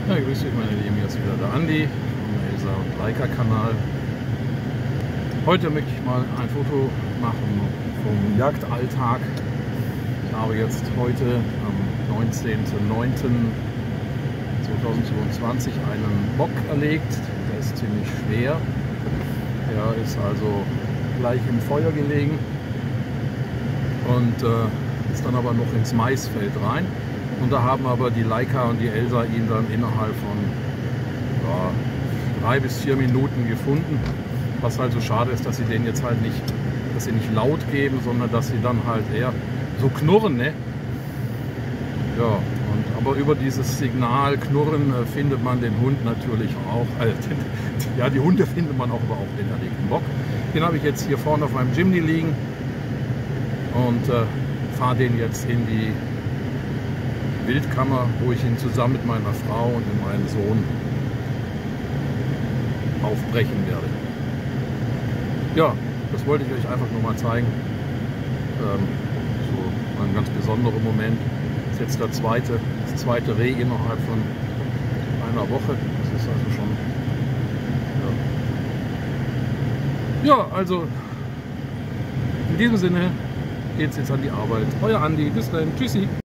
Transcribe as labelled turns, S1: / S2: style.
S1: Ja, grüß dich meine Lieben, hier ist wieder der Andi vom Elsa und Leica Kanal. Heute möchte ich mal ein Foto machen vom Jagdalltag. Ich habe jetzt heute am 19.09.2022 einen Bock erlegt. Der ist ziemlich schwer. Der ist also gleich im Feuer gelegen und ist dann aber noch ins Maisfeld rein. Und da haben aber die Leica und die Elsa ihn dann innerhalb von 3 bis 4 Minuten gefunden. Was halt so schade ist, dass sie den jetzt halt nicht, dass sie nicht laut geben, sondern dass sie dann halt eher so knurren, ne? Ja, aber über dieses Signal Knurren findet man den Hund natürlich auch. Ja, die Hunde findet man auch, aber auch den erlegten Bock. Den habe ich jetzt hier vorne auf meinem Jimny liegen und fahre den jetzt in die Wildkammer, wo ich ihn zusammen mit meiner Frau und mit meinem Sohn aufbrechen werde. Ja, das wollte ich euch einfach nur mal zeigen. So ein ganz besonderer Moment. Das ist jetzt das zweite Reh innerhalb von einer Woche. Das ist also schon. Ja, also in diesem Sinne geht es jetzt an die Arbeit. Euer Andi, bis dann, tschüssi.